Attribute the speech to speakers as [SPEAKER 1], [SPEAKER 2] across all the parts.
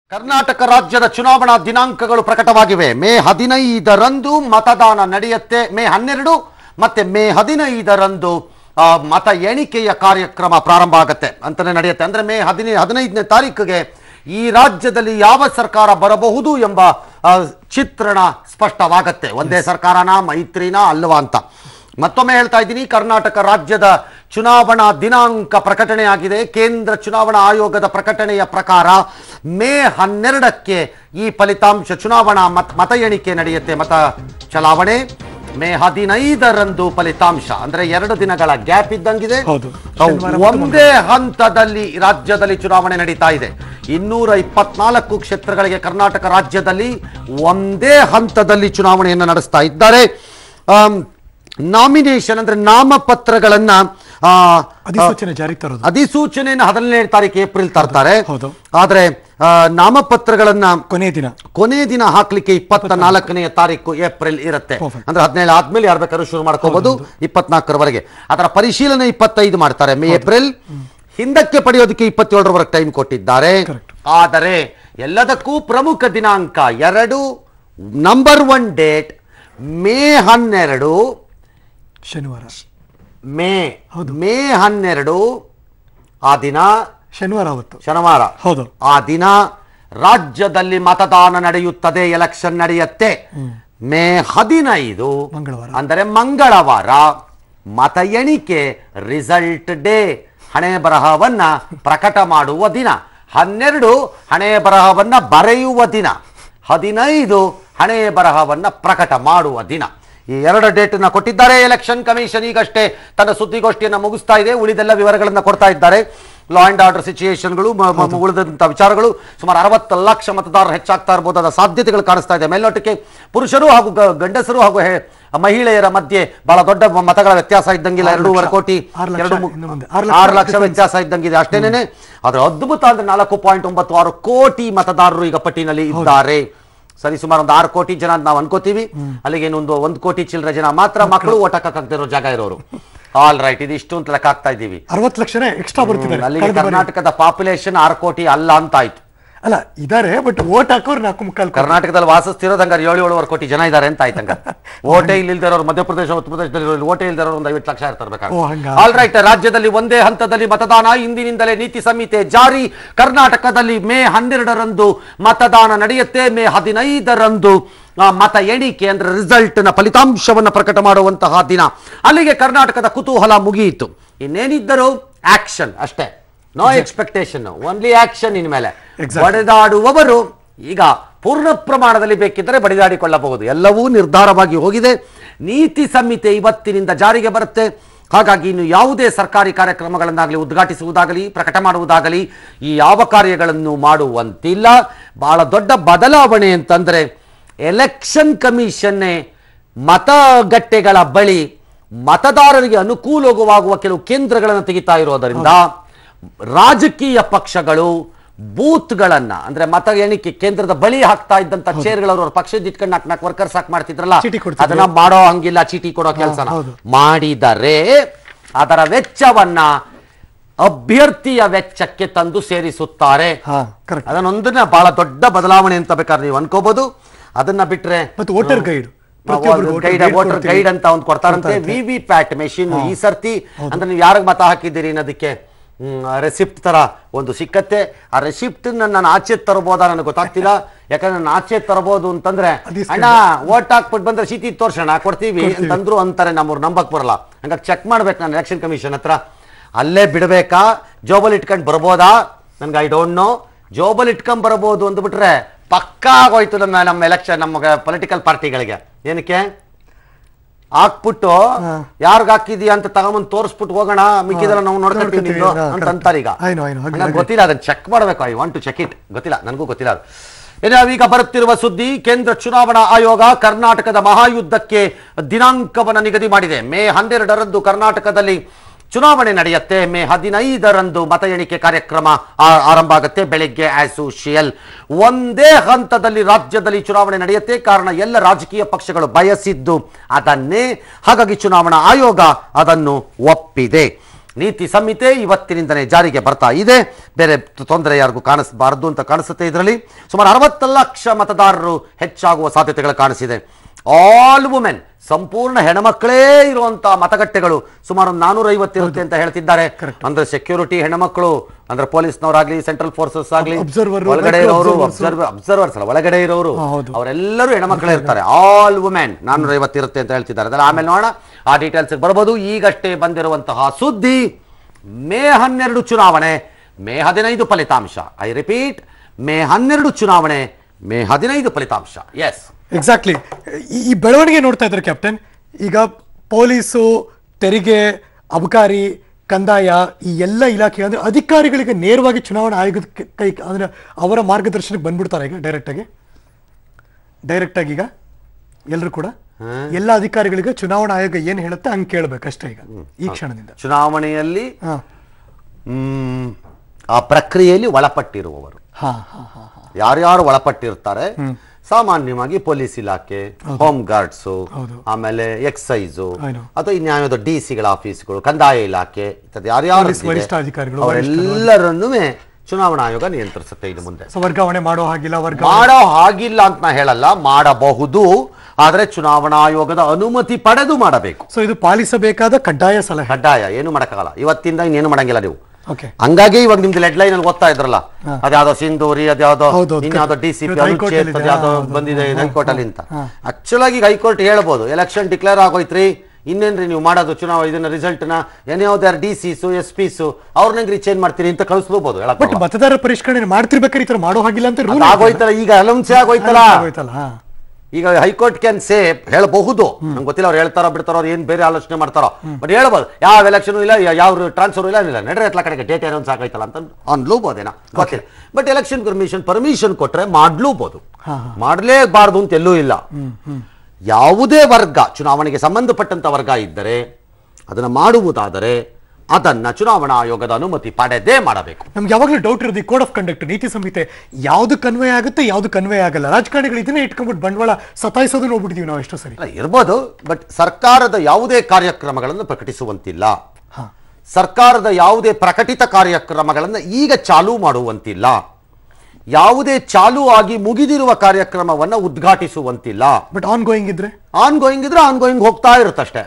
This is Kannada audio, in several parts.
[SPEAKER 1] ಕರ್ನಾಟಕ ರಾಜ್ಯದ ಚುನಾವಣಾ ದಿನಾಂಕಗಳು ಪ್ರಕಟವಾಗಿವೆ. ಮೇ 15ರಂದು ಮತದಾನ ನಡೆಯುತ್ತೆ. ಮೇ 12 ಮತ್ತೆ ಮೇ 15ರಂದು ಮತ ಎಣಿಕೆಯ ಕಾರ್ಯಕ್ರಮ ಪ್ರಾರಂಭ ಆಗುತ್ತೆ ಅಂತಾನೆ ನಡೆಯುತ್ತೆ. ಅಂದ್ರೆ ಮೇ 15ನೇ ತಾರೀಕಿಗೆ ಈ ರಾಜ್ಯದಲ್ಲಿ ಯಾವ ಸರ್ಕಾರ ಬರಬಹುದು ಎಂಬ ಚಿತ್ರಣ ಸ್ಪಷ್ಟವಾಗುತ್ತೆ. ಒಂದೇ ಸರ್ಕಾರನ, ಮೈತ್ರಿನ, ಅಲ್ವಾ ಅಂತ. ಮತ್ತೊಮ್ಮೆ ಹೇಳ್ತಾ ಇದ್ದೀನಿ, ಕರ್ನಾಟಕ ರಾಜ್ಯದ ಚುನಾವಣಾ ದಿನಾಂಕ ಪ್ರಕಟಣೆಯಾಗಿದೆ. ಕೇಂದ್ರ ಚುನಾವಣಾ ಆಯೋಗದ ಪ್ರಕಟಣೆಯ ಪ್ರಕಾರ ಮೇ 12ಕ್ಕೆ ಈ ಫಲಿತಾಂಶ ಚುನಾವಣಾ ಮತ ಎಣಿಕೆ ನಡೆಯುತ್ತೆ. ಮತ ಚಲಾವಣೆ ಮೇ 15ರಂದು ಫಲಿತಾಂಶ. ಅಂದ್ರೆ 2 ದಿನಗಳ ಗ್ಯಾಪ್ ಇದ್ದಂಗಿದೆ. ಒಂದೇ ಹಂತದಲ್ಲಿ ರಾಜ್ಯದಲ್ಲಿ ಚುನಾವಣೆ ನಡೀತಾ ಇದೆ. 224 ಕ್ಷೇತ್ರಗಳಿಗೆ ಕರ್ನಾಟಕ ರಾಜ್ಯದಲ್ಲಿ ಒಂದೇ ಹಂತದಲ್ಲಿ ಚುನಾವಣೆಯನ್ನು ನಡೆಸ್ತಾ ಇದ್ದಾರೆ. ನಾಮಿನೇಷನ್ ಅಂದ್ರೆ ನಾಮಪತ್ರಗಳನ್ನ ಅಧಿಸೂಚನೆಯನ್ನು 17ನೇ ತಾರೀಕು ಏಪ್ರಿಲ್ ತರ್ತಾರೆ. ಆದ್ರೆ ನಾಮಪತ್ರಗಳನ್ನ ಕೊನೆ ದಿನ ಹಾಕ್ಲಿಕ್ಕೆ 24ನೇ ತಾರೀಕು ಏಪ್ರಿಲ್ ಇರುತ್ತೆ. ಅಂದ್ರೆ 17 ಆದ್ಮೇಲೆ ಯಾರು ಬೇಕಾದ್ರೂ ಶುರು ಮಾಡ್ಕೋಬಹುದು 24ರವರೆಗೆ. ಅದರ ಪರಿಶೀಲನೆ 25 ಮಾಡ್ತಾರೆ ಮೇ ಏಪ್ರಿಲ್. ಹಿಂದಕ್ಕೆ ಪಡೆಯೋದಕ್ಕೆ 27ರವರೆಗೆ ಟೈಮ್ ಕೊಟ್ಟಿದ್ದಾರೆ. ಆದರೆ ಎಲ್ಲದಕ್ಕೂ ಪ್ರಮುಖ ದಿನಾಂಕ 2 ನಂಬರ್ 1 ಡೇಟ್ ಮೇ 12
[SPEAKER 2] ಶನಿವಾರ.
[SPEAKER 1] ಮೇ 12 ಆ ದಿನ ಶನಿವಾರ.
[SPEAKER 2] ಹೌದು.
[SPEAKER 1] ಆ ದಿನ ರಾಜ್ಯದಲ್ಲಿ ಮತದಾನ ನಡೆಯುತ್ತದೆ, ಎಲೆಕ್ಷನ್ ನಡೆಯುತ್ತೆ. ಮೇ 15
[SPEAKER 2] ಮಂಗಳವಾರ,
[SPEAKER 1] ಅಂದರೆ ಮಂಗಳವಾರ ಮತ ಎಣಿಕೆ, ರಿಸಲ್ಟ್ ಡೇ, ಹಣೆ ಬರಹವನ್ನ ಪ್ರಕಟ ಮಾಡುವ ದಿನ. 12 ಹಣೆ ಬರಹವನ್ನ ಬರೆಯುವ ದಿನ, 15 ಹಣೆ ಬರಹವನ್ನ ಪ್ರಕಟ ಮಾಡುವ ದಿನ. ಈ 2 ಡೇಟನ್ನ ಕೊಟ್ಟಿದ್ದಾರೆ. ಎಲೆಕ್ಷನ್ ಕಮಿಷನ್ ಈಗಷ್ಟೇ ತನ್ನ ಸುದ್ದಿಗೋಷ್ಠಿಯನ್ನು ಮುಗಿಸ್ತಾ ಇದೆ. ಉಳಿದೆಲ್ಲ ವಿವರಗಳನ್ನು ಕೊಡ್ತಾ ಇದ್ದಾರೆ. ಲಾ ಅಂಡ್ ಆರ್ಡರ್ ಸಿಚುಯೇಷನ್ಗಳು, ಉಳಿದಂಥ ವಿಚಾರಗಳು. ಸುಮಾರು 60 ಲಕ್ಷ ಮತದಾರರು ಹೆಚ್ಚಾಗ್ತಾ ಇರಬಹುದಾದ ಸಾಧ್ಯತೆಗಳು ಕಾಣಿಸ್ತಾ ಇದೆ. ಮೇಲ್ನೋಟಕ್ಕೆ ಪುರುಷರು ಹಾಗೂ ಗಂಡಸರು ಹಾಗೂ ಮಹಿಳೆಯರ ಮಧ್ಯೆ ಬಹಳ ದೊಡ್ಡ ಮತಗಳ ವ್ಯತ್ಯಾಸ ಇದ್ದಂಗಿಲ್ಲ. 2.5 ಕೋಟಿ 6 ಲಕ್ಷ ವ್ಯತ್ಯಾಸ ಇದ್ದಂಗಿದೆ ಅಷ್ಟೇನೆ. ಆದ್ರೆ ಅದ್ಭುತ ಅಂದ್ರೆ 4.96 ಕೋಟಿ ಮತದಾರರು ಈಗ ಪಟ್ಟಿನಲ್ಲಿ ಇದ್ದಾರೆ. ಸರಿ, ಸುಮಾರು ಒಂದು 6 ಕೋಟಿ ಜನ ನಾವು ಅನ್ಕೋತೀವಿ. ಅಲ್ಲಿಗೆ ಇನ್ನೊಂದು 1 ಕೋಟಿ ಚಿಲ್ಲರೆ ಜನ ಮಾತ್ರ ಮಕ್ಕಳು ಓಟ್ ಹಾಕಕ್ಕಾಗದಿರೋ ಜಾಗ ಇರೋರು. ಆಲ್ ರೈಟ್, ಇದು ಇಷ್ಟು ಅಂತ ಲೆಕ್ಕ ಆಗ್ತಾ ಇದ್ದೀವಿ.
[SPEAKER 2] 60 ಲಕ್ಷನೇ ಎಕ್ಸ್ಟ್ರಾ ಬರ್ತಿದ್ದಾರೆ.
[SPEAKER 1] ಅಲ್ಲಿಗೆ ಕರ್ನಾಟಕದ ಪಾಪ್ಯುಲೇಷನ್ 6 ಕೋಟಿ ಅಲ್ಲ ಅಂತ ಆಯ್ತು.
[SPEAKER 2] ಅಲ್ಲ, ಇದಾರೆ, ಬಟ್ ಓಟ್ ಹಾಕೋರು 4.25.
[SPEAKER 1] ಕರ್ನಾಟಕದಲ್ಲಿ ವಾಸಿಸ್ತಿರೋದು ಹಂಗಾರೆ 7-7.5 ಕೋಟಿ ಜನ ಇದ್ದಾರೆ ಅಂತ ಆಯ್ತು. ಹಂಗ ಓಟೇ ಇಲ್ದಿರೋರು ಮಧ್ಯಪ್ರದೇಶ, ಉತ್ತರ ಪ್ರದೇಶದಲ್ಲಿ ಓಟೇ ಇಲ್ದಿರೋರು ಒಂದು 50 ಲಕ್ಷ ಇರ್ತಾರೆ. ಆಲ್ ರೈಟ್, ರಾಜ್ಯದಲ್ಲಿ ಒಂದೇ ಹಂತದಲ್ಲಿ ಮತದಾನ. ಇಂದಿನಿಂದಲೇ ನೀತಿ ಸಂಹಿತೆ ಜಾರಿ. ಕರ್ನಾಟಕದಲ್ಲಿ ಮೇ 12ರಂದು ಮತದಾನ ನಡೆಯುತ್ತೆ. ಮೇ 15ರಂದು ಮತ ಎಣಿಕೆ ಅಂದ್ರೆ ರಿಸಲ್ಟ್ ನ ಫಲಿತಾಂಶವನ್ನು ಪ್ರಕಟ ಮಾಡುವಂತಹ ದಿನ. ಅಲ್ಲಿಗೆ ಕರ್ನಾಟಕದ ಕುತೂಹಲ ಮುಗಿಯಿತು. ಇನ್ನೇನಿದ್ದರೂ ಆಕ್ಷನ್ ಅಷ್ಟೇ, ನೋ ಎಕ್ಸ್ಪೆಕ್ಟೇಷನ್, ಓನ್ಲಿ ಆಕ್ಷನ್. ಇನ್ಮೇಲೆ ಬಡಿದಾಡುವವರು ಈಗ ಪೂರ್ಣ ಪ್ರಮಾಣದಲ್ಲಿ ಬೇಕಿದ್ದರೆ ಬಡಿದಾಡಿಕೊಳ್ಳಬಹುದು. ಎಲ್ಲವೂ ನಿರ್ಧಾರವಾಗಿ ಹೋಗಿದೆ. ನೀತಿ ಸಂಹಿತೆ ಇವತ್ತಿನಿಂದ ಜಾರಿಗೆ ಬರುತ್ತೆ. ಹಾಗಾಗಿ ಇನ್ನು ಯಾವುದೇ ಸರ್ಕಾರಿ ಕಾರ್ಯಕ್ರಮಗಳನ್ನಾಗಲಿ ಉದ್ಘಾಟಿಸುವುದಾಗಲಿ ಪ್ರಕಟ ಮಾಡುವುದಾಗಲಿ ಈ ಯಾವ ಕಾರ್ಯಗಳನ್ನು ಮಾಡುವಂತಿಲ್ಲ. ಬಹಳ ದೊಡ್ಡ ಬದಲಾವಣೆ ಅಂತಂದ್ರೆ ಎಲೆಕ್ಷನ್ ಕಮಿಷನ್ನೇ ಮತಗಟ್ಟೆಗಳ ಬಳಿ ಮತದಾರರಿಗೆ ಅನುಕೂಲವಾಗುವ ಕೆಲವು ಕೇಂದ್ರಗಳನ್ನು ತೆಗಿತಾ ಇರೋದರಿಂದ ರಾಜಕೀಯ ಪಕ್ಷಗಳು ಬೂತ್ಗಳನ್ನ ಅಂದ್ರೆ ಮತ ಎಣಿಕೆ ಕೇಂದ್ರದ ಬಳಿ ಹಾಕ್ತಾ ಇದ್ದಂತ ಚೇರ್ಗಳವರು ಪಕ್ಷದ ಇಟ್ಕೊಂಡು 4 ವರ್ಕರ್ಸ್ ಹಾಕಿ ಮಾಡ್ತಿದ್ರಲ್ಲ, ಅದನ್ನ ಮಾಡೋ ಹಂಗಿಲ್ಲ. ಚೀಟಿ ಕೊಡೋ ಕೆಲಸ ಮಾಡಿದರೆ ಅದರ ವೆಚ್ಚವನ್ನ ಅಭ್ಯರ್ಥಿಯ ವೆಚ್ಚಕ್ಕೆ ತಂದು ಸೇರಿಸುತ್ತಾರೆ. ಅದನ್ನೊಂದನ್ನ ಬಹಳ ದೊಡ್ಡ ಬದಲಾವಣೆ ಅಂತ ಬೇಕಾದ್ರೆ ನೀವು ಅನ್ಕೋಬಹುದು. ಅದನ್ನ ಬಿಟ್ರೆ
[SPEAKER 2] ವೋಟರ್ ಗೈಡ್
[SPEAKER 1] ವೋಟರ್ ಗೈಡ್ ಅಂತ ಒಂದು ಕೊಡ್ತಾರಂತೆ. ವಿವಿ ಪ್ಯಾಟ್ ಮೆಷಿನ್ ಈ ಸರ್ತಿ ಅಂದ್ರೆ ನೀವು ಯಾರಿಗೆ ಮತ ಹಾಕಿದ್ದೀರಿ ಅನ್ನೋದಕ್ಕೆ ರೆಸಿಪ್ಟ್ ತರ ಒಂದು ಸಿಕ್ಕತ್ತೆ. ಆ ರೆಸಿಪ್ಟ್ ನಾನು ಆಚೆ ತರಬಹುದಾ ನನಗೆ ಗೊತ್ತಾಗ್ತಿಲ್ಲ. ಯಾಕಂದ್ರೆ ನಾನು ಆಚೆ ತರಬಹುದು ಅಂತಂದ್ರೆ ಅಣ್ಣ ವೋಟ್ ಹಾಕ್ಬಿಟ್ಟು ಬಂದ್ರೆ ಚೀಟಿ ತೋರ್ಸೋಣ ಕೊಡ್ತೀವಿ ಅಂತಂದ್ರು ಅಂತಾರೆ. ನಮ್ಮವ್ರು ನಂಬಕ್ ಬರಲ್ಲ. ಹಂಗಾಗಿ ಚೆಕ್ ಮಾಡ್ಬೇಕು ನಾನು ಎಲೆಕ್ಷನ್ ಕಮಿಷನ್ ಹತ್ರ. ಅಲ್ಲೇ ಬಿಡ್ಬೇಕಾ, ಜೋಬಲ್ ಇಟ್ಕೊಂಡು ಬರ್ಬೋದಾ ನನ್ಗೆ ಐ ಡೋಂಟ್ ನೋ. ಜೋಬಲ್ ಇಟ್ಕೊಂಡ್ ಬರಬಹುದು ಅಂದ್ಬಿಟ್ರೆ ಪಕ್ಕಾ ಆಗೋಯ್ತು ನಮ್ಮ ಎಲೆಕ್ಷನ್, ನಮ್ಮ ಪೊಲಿಟಿಕಲ್ ಪಾರ್ಟಿಗಳಿಗೆ. ಏನಕ್ಕೆ ಹಾಕ್ಬಿಟ್ಟು ಯಾರ್ಗ ಹಾಕಿದ್ಯಾ ಅಂತ ತಗೊಂಬಂದು ತೋರಿಸ್ಬಿಟ್ಟು ಹೋಗೋಣ, ಮಿಕ್ಕಿದೆಲ್ಲ ನಾವು ನೋಡ್ಕೊಳ್ತೀವಿ ಅಂತ ಅಂತಾರೆ. ಈಗ ಗೊತ್ತಿಲ್ಲ, ಅದನ್ನ ಚೆಕ್ ಮಾಡ್ಬೇಕು. I want to check it. ಗೊತ್ತಿಲ್ಲ, ನನಗೂ ಗೊತ್ತಿಲ್ಲ ಅದು. ಈಗ ಬರುತ್ತಿರುವ ಸುದ್ದಿ, ಕೇಂದ್ರ ಚುನಾವಣಾ ಆಯೋಗ ಕರ್ನಾಟಕದ ಮಹಾಯುದ್ಧಕ್ಕೆ ದಿನಾಂಕವನ್ನು ನಿಗದಿ ಮಾಡಿದೆ. ಮೇ 12ರಂದು ಕರ್ನಾಟಕದಲ್ಲಿ ಚುನಾವಣೆ ನಡೆಯುತ್ತೆ. ಮೇ 15ರಂದು ಮತ ಎಣಿಕೆ ಕಾರ್ಯಕ್ರಮ ಆರಂಭ ಆಗುತ್ತೆ. ಬೆಳಿಗ್ಗೆ ಆಸ್ ಯೂಶುವಲ್ ಒಂದೇ ಹಂತದಲ್ಲಿ ರಾಜ್ಯದಲ್ಲಿ ಚುನಾವಣೆ ನಡೆಯುತ್ತೆ. ಕಾರಣ ಎಲ್ಲ ರಾಜಕೀಯ ಪಕ್ಷಗಳು ಬಯಸಿದ್ದು ಅದನ್ನೇ. ಹಾಗಾಗಿ ಚುನಾವಣಾ ಆಯೋಗ ಅದನ್ನು ಒಪ್ಪಿದೆ. ನೀತಿ ಸಂಹಿತೆ ಇವತ್ತಿನಿಂದಲೇ ಜಾರಿಗೆ ಬರ್ತಾ ಇದೆ. ಬೇರೆ ತೊಂದರೆ ಯಾರಿಗೂ ಕಾಣಿಸಬಾರದು ಅಂತ ಕಾಣಿಸುತ್ತೆ. ಇದರಲ್ಲಿ ಸುಮಾರು 60 ಲಕ್ಷ ಮತದಾರರು ಹೆಚ್ಚಾಗುವ ಸಾಧ್ಯತೆಗಳು ಕಾಣಿಸಿದೆ. ಆಲ್ ವುಮೆನ್, ಸಂಪೂರ್ಣ ಹೆಣ್ಮಕ್ಳೇ ಇರುವಂತಹ ಮತಗಟ್ಟೆಗಳು ಸುಮಾರು 450 ಇರುತ್ತೆ ಅಂತ ಹೇಳ್ತಿದ್ದಾರೆ. ಅಂದ್ರೆ ಸೆಕ್ಯೂರಿಟಿ ಹೆಣ್ಮಕ್ಳು, ಅಂದ್ರೆ ಪೊಲೀಸ್ನವರಾಗ್ಲಿ, ಸೆಂಟ್ರಲ್ ಫೋರ್ಸಸ್ ಆಗ್ಲಿ, ಒಳಗಡೆ ಇರೋರು ಅಬ್ಸರ್ವರ್ಸ್ ಅಲ್ಲ, ಒಳಗಡೆ ಇರೋರು ಅವರೆಲ್ಲರೂ ಹೆಣ್ಮಕ್ಳೇ ಇರ್ತಾರೆ. ಆಲ್ ವುಮೆನ್ 450 ಇರುತ್ತೆ ಅಂತ ಹೇಳ್ತಿದ್ದಾರೆ. ಅದರ ಆಮೇಲೆ ನೋಡೋಣ, ಆ ಡೀಟೇಲ್ಸ್ ಬರ್ಬೋದು. ಈಗಷ್ಟೇ ಬಂದಿರುವಂತಹ ಸುದ್ದಿ, ಮೇ 12 ಚುನಾವಣೆ, ಮೇ 15 ಫಲಿತಾಂಶ. ಐ ರಿಪೀಟ್, ಮೇ 12 ಚುನಾವಣೆ, ಮೇ 15 ಫಲಿತಾಂಶ. Yes,
[SPEAKER 2] exactly. ಈ ಬೆಳವಣಿಗೆ ನೋಡ್ತಾ ಇದ್ದಾರೆ ಕ್ಯಾಪ್ಟನ್. ಈಗ ಪೊಲೀಸು, ತೆರಿಗೆ, ಅಬಕಾರಿ, ಕಂದಾಯ, ಈ ಎಲ್ಲ ಇಲಾಖೆ ಅಂದ್ರೆ ಅಧಿಕಾರಿಗಳಿಗೆ ನೇರವಾಗಿ ಚುನಾವಣಾ ಆಯೋಗದ ಕೈ ಅಂದ್ರೆ ಅವರ ಮಾರ್ಗದರ್ಶನಕ್ಕೆ ಬಂದ್ಬಿಡ್ತಾರೆ ಈಗ ಡೈರೆಕ್ಟ್ ಆಗಿ. ಈಗ ಎಲ್ಲರೂ ಕೂಡ ಎಲ್ಲ ಅಧಿಕಾರಿಗಳಿಗೆ ಚುನಾವಣಾ ಆಯೋಗ ಏನ್ ಹೇಳುತ್ತೆ ಹಂಗೆ ಕೇಳಬೇಕಷ್ಟೇ ಈಗ ಈ ಕ್ಷಣದಿಂದ.
[SPEAKER 1] ಚುನಾವಣೆಯಲ್ಲಿ ಆ ಪ್ರಕ್ರಿಯೆಯಲ್ಲಿ ಒಳಪಟ್ಟಿರುವವರು ಯಾರ್ಯಾರು ಒಳಪಟ್ಟಿರ್ತಾರೆ, ಸಾಮಾನ್ಯವಾಗಿ ಪೊಲೀಸ್ ಇಲಾಖೆ, ಹೋಮ್ ಗಾರ್ಡ್ಸು, ಆಮೇಲೆ ಎಕ್ಸೈಸು ಅಥವಾ ಇನ್ಯಾವುದೋ ಡಿಸಿಗಳ ಆಫೀಸ್ಗಳು, ಕಂದಾಯ ಇಲಾಖೆ, ಯಾರ್ಯಾರು ಅವರೆಲ್ಲರನ್ನೂ ಚುನಾವಣಾ ಆಯೋಗ ನಿಯಂತ್ರಿಸುತ್ತೆ. ಇನ್ನು ಮುಂದೆ
[SPEAKER 2] ವರ್ಗಾವಣೆ ಮಾಡೋ
[SPEAKER 1] ಹಾಗಿಲ್ಲ ಅಂತ ನಾ ಹೇಳಲ್ಲ, ಮಾಡಬಹುದು. ಆದ್ರೆ ಚುನಾವಣಾ ಆಯೋಗದ ಅನುಮತಿ ಪಡೆದು ಮಾಡಬೇಕು.
[SPEAKER 2] ಸೊ ಇದು ಪಾಲಿಸಬೇಕಾದ ಕಡ್ಡಾಯ ಸಲಹೆ.
[SPEAKER 1] ಕಡ್ಡಾಯ, ಏನು ಮಾಡಕ್ಕಾಗಲ್ಲ. ಇವತ್ತಿಂದ ಇನ್ನೇನು ಮಾಡಂಗಿಲ್ಲ ನೀವು. ಹಂಗಾಗಿ ಇವಾಗ ನಿಮ್ದು ಲೆಡ್ ಲೈನ್ ಅಲ್ಲಿ ಓದ್ತಾ ಇದ್ರಲ್ಲ, ಅದ್ಯಾವ್ದೋ ಸಿಂಧೂರಿ, ಅದ್ಯಾವ್ದೋ ಇನ್ಯಾವ್ದೋ ಡಿಸಿಪಿ ಅನುಚ್ಛೇದ ಅದ್ಯಾವ್ದೋ ಬಂದಿದೆ ಹೈಕೋರ್ಟ್ ಅಲ್ಲಿ ಅಂತ. ಆಕ್ಚುಲ್ ಆಗಿ ಹೈಕೋರ್ಟ್ ಹೇಳ್ಬೋದು, ಎಲೆಕ್ಷನ್ ಡಿಕ್ಲೇರ್ ಆಗೋಯ್ತ್ರಿ, ಇನ್ನೇನ್ರಿ ನೀವು ಮಾಡೋದು ಚುನಾವಣೆ ಇದನ್ನ ರಿಸಲ್ಟ್ ನ ಯಾವ್ದಾರು ಡಿಸಿಸು SP ಅವ್ರನ್ನ ಚೇಂಜ್ ಮಾಡ್ತೀರಿ ಅಂತ ಕಳಿಸ್ಬೋದು.
[SPEAKER 2] ಮತದಾರರ ಪರಿಷ್ಕರಣೆ ಮಾಡ್ತಿರ್ಬೇಕಾದ್ರೆ ಈ ತರ ಮಾಡೋ ಹಾಗಿಲ್ಲ ಅಂತ
[SPEAKER 1] ಆಗೋಯ್ತಲ್ಲ, ಈಗ ಅಲೌನ್ಸೇ ಆಗೋಯ್ತಲ್ಲ. ಈಗ ಹೈಕೋರ್ಟ್ ಕ್ಯಾನ್ ಸೇ ಹೇಳಬಹುದು, ನಂಗೆ ಗೊತ್ತಿಲ್ಲ ಅವ್ರು ಹೇಳ್ತಾರೋ ಬಿಡ್ತಾರೋ, ಅವ್ರು ಏನ್ ಬೇರೆ ಆಲೋಚನೆ ಮಾಡ್ತಾರೋ, ಬಟ್ ಹೇಳ್ಬೋದು ಯಾವ ಎಲೆಕ್ಷನ್ ಇಲ್ಲ, ಯಾವ ಟ್ರಾನ್ಸ್ಫರ್ ಇಲ್ಲ, ನಡ್ರೆ ಎತ್ಲ ಕಡೆಗೆ ಡೇಟ್ ಅನೌನ್ಸ್ ಆಗೈತಲ್ಲ ಅಂತ ಅನ್ಲೂಬೋದೇನಾ ಗೊತ್ತಿಲ್ಲ. ಬಟ್ ಎಲೆಕ್ಷನ್ ಪರ್ಮಿಷನ್ ಕೊಟ್ರೆ ಮಾಡ್ಲೂಬಹುದು, ಮಾಡಲೇಬಾರ್ದು ಅಂತ ಎಲ್ಲೂ ಇಲ್ಲ. ಯಾವುದೇ ವರ್ಗ ಚುನಾವಣೆಗೆ ಸಂಬಂಧಪಟ್ಟಂತ ವರ್ಗ ಇದ್ದರೆ ಅದನ್ನ ಮಾಡುವುದಾದರೆ ಅದನ್ನ ಚುನಾವಣಾ ಆಯೋಗದ ಅನುಮತಿ ಪಡೆದೇ ಮಾಡಬೇಕು.
[SPEAKER 2] ನಮ್ಗೆ ಯಾವಾಗಲೂ ಡೌಟ್ ಇರೋದು, ಕೋಡ್ ಆಫ್ ಕಂಡಕ್ಟ್, ನೀತಿ ಸಂಹಿತೆ, ಯಾವ್ದು ಕನ್ವೆ ಆಗುತ್ತೆ, ಯಾವ್ದು ಕನ್ವೆ ಆಗಲ್ಲ. ರಾಜಕಾರಣಿಗಳು ಇದನ್ನೇ ಇಟ್ಕೊಂಡ್ಬಿಟ್ಟು ಬಂಡವಾಳ ಸತಾಯಿಸೋದು ನೋಡ್ಬಿಡ್ತೀವಿ ನಾವು ಎಷ್ಟೋ ಸರಿ.
[SPEAKER 1] ಇರ್ಬೋದು, ಬಟ್ ಸರ್ಕಾರದ ಯಾವುದೇ ಕಾರ್ಯಕ್ರಮಗಳನ್ನು ಪ್ರಕಟಿಸುವಂತಿಲ್ಲ, ಸರ್ಕಾರದ ಯಾವುದೇ ಪ್ರಕಟಿತ ಕಾರ್ಯಕ್ರಮಗಳನ್ನು ಈಗ ಚಾಲೂ ಮಾಡುವಂತಿಲ್ಲ, ಯಾವುದೇ ಚಾಲೂ ಆಗಿ ಮುಗಿದಿರುವ ಕಾರ್ಯಕ್ರಮವನ್ನ ಉದ್ಘಾಟಿಸುವಂತಿಲ್ಲ.
[SPEAKER 2] ಬಟ್ ಆನ್ ಗೋಯಿಂಗ್ ಇದ್ರೆ
[SPEAKER 1] ಆನ್ ಗೋಯಿಂಗ್ ಹೋಗ್ತಾ ಇರುತ್ತಷ್ಟೇ,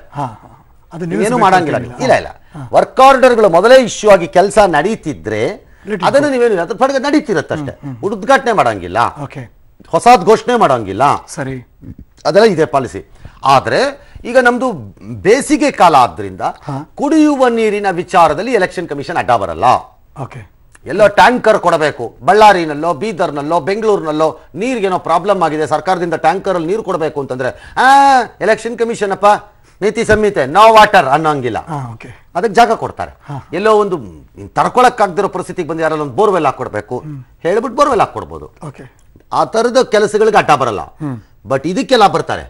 [SPEAKER 1] ಏನು ಮಾಡಂಗಿಲ್ಲ. ಇಲ್ಲ, ವರ್ಕ್ ಆರ್ಡರ್ಗಳು ಮೊದಲೇ ಇಶ್ಯೂ ಆಗಿ ಕೆಲಸ ನಡೀತಿದ್ರೆ ಅದನ್ನು ನೀವೇನು ಅದ್ರ ಪಡೆಗೆ ನಡೀತಿರತ್ತಷ್ಟೇ, ಉದ್ಘಾಟನೆ ಮಾಡಂಗಿಲ್ಲ, ಹೊಸದ್ ಘೋಷಣೆ ಮಾಡಂಗಿಲ್ಲ.
[SPEAKER 2] ಸರಿ,
[SPEAKER 1] ಅದೆಲ್ಲ ಇದೆ ಪಾಲಿಸಿ. ಆದ್ರೆ ಈಗ ನಮ್ದು ಬೇಸಿಗೆ ಕಾಲ ಆದ್ರಿಂದ ಕುಡಿಯುವ ನೀರಿನ ವಿಚಾರದಲ್ಲಿ ಎಲೆಕ್ಷನ್ ಕಮಿಷನ್ ಅಡ್ಡ ಬರಲ್ಲ. ಎಲ್ಲೋ ಟ್ಯಾಂಕರ್ ಕೊಡಬೇಕು, ಬಳ್ಳಾರಿನಲ್ಲೋ, ಬೀದರ್ನಲ್ಲೋ, ಬೆಂಗಳೂರಿನಲ್ಲೋ ನೀರಿಗೇನೋ ಪ್ರಾಬ್ಲಮ್ ಆಗಿದೆ, ಸರ್ಕಾರದಿಂದ ಟ್ಯಾಂಕರ್ ಅಲ್ಲಿ ನೀರು ಕೊಡಬೇಕು ಅಂತಂದ್ರೆ ಎಲೆಕ್ಷನ್ ಕಮಿಷನ್ ಅಪ್ಪ ನೀತಿ ಸಂಹಿತೆ ನೋ ವಾಟರ್ ಅನ್ನೋಂಗಿಲ್ಲ, ಅದಕ್ಕೆ ಜಾಗ ಕೊಡ್ತಾರೆ. ಎಲ್ಲೋ ಒಂದು ತಡ್ಕೊಳಕ್ಕಾಗದಿರೋ ಪರಿಸ್ಥಿತಿಗೆ ಬಂದು ಯಾರಲ್ಲ ಒಂದು ಬೋರ್ವೆಲ್ ಹಾಕೊಡ್ಬೇಕು ಹೇಳ್ಬಿಟ್ಟು ಬೋರ್ವೆಲ್ ಹಾಕೊಡ್ಬೋದು. ಆ ತರದ ಕೆಲಸಗಳಿಗೆ ಅಡ್ಡ ಬರಲ್ಲ. ಬಟ್ ಇದಕ್ಕೆಲ್ಲ ಬರ್ತಾರೆ,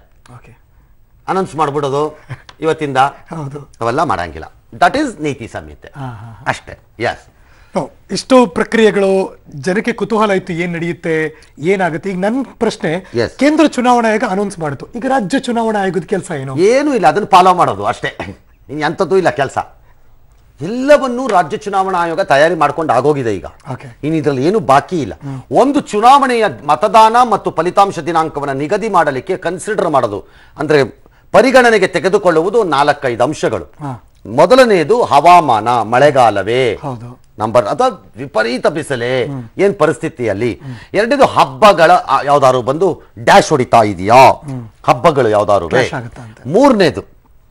[SPEAKER 1] ಅನೌನ್ಸ್ ಮಾಡ್ಬಿಡೋದು ಇವತ್ತಿಂದ, ಅವೆಲ್ಲ ಮಾಡಂಗಿಲ್ಲ. ದಟ್ ಈಸ್ ನೀತಿ ಸಂಹಿತೆ ಅಷ್ಟೇ. ಎಸ್,
[SPEAKER 2] ಇಷ್ಟು ಪ್ರಕ್ರಿಯೆಗಳು ಜನಕ್ಕೆ ಕುತೂಹಲ ಇತ್ತು, ಏನ್ ನಡೆಯುತ್ತೆ, ಏನಾಗುತ್ತೆ. ಈಗ ನನ್ನ ಪ್ರಶ್ನೆ, ಕೇಂದ್ರ ಚುನಾವಣಾ ಆಯೋಗ ಅನೌನ್ಸ್ ಮಾಡಿತು, ಈಗ ರಾಜ್ಯ ಚುನಾವಣಾ ಆಯೋಗದ ಕೆಲಸ ಏನೂ
[SPEAKER 1] ಇಲ್ಲ, ಅದನ್ನು ಫಾಲೋ ಮಾಡೋದು ಅಷ್ಟೇ, ಎಂಥದ್ದು ಇಲ್ಲ ಕೆಲಸ. ಎಲ್ಲವನ್ನೂ ರಾಜ್ಯ ಚುನಾವಣಾ ಆಯೋಗ ತಯಾರಿ ಮಾಡ್ಕೊಂಡು ಆಗೋಗಿದೆ ಈಗ. ಇನ್ನು ಇದರಲ್ಲಿ ಏನು ಬಾಕಿ ಇಲ್ಲ. ಒಂದು ಚುನಾವಣೆಯ ಮತದಾನ ಮತ್ತು ಫಲಿತಾಂಶ ದಿನಾಂಕವನ್ನು ನಿಗದಿ ಮಾಡಲಿಕ್ಕೆ ಕನ್ಸಿಡರ್ ಮಾಡೋದು ಅಂದ್ರೆ ಪರಿಗಣನೆಗೆ ತೆಗೆದುಕೊಳ್ಳುವುದು 4-5 ಅಂಶಗಳು. ಮೊದಲನೆಯದು ಹವಾಮಾನ, ಮಳೆಗಾಲವೇ, ನಂಬರ್ ಅಥವಾ ವಿಪರೀತ ಬಿಸಿಲೇ, ಏನ್ ಪರಿಸ್ಥಿತಿಯಲ್ಲಿ. ಎರಡನೇದು ಹಬ್ಬಗಳ ಯಾವ್ದಾರು ಬಂದು ಡ್ಯಾಶ್ ಹೊಡಿತಾ ಇದೆಯಾ, ಹಬ್ಬಗಳು ಯಾವ್ದಾರು. ಮೂರನೇದು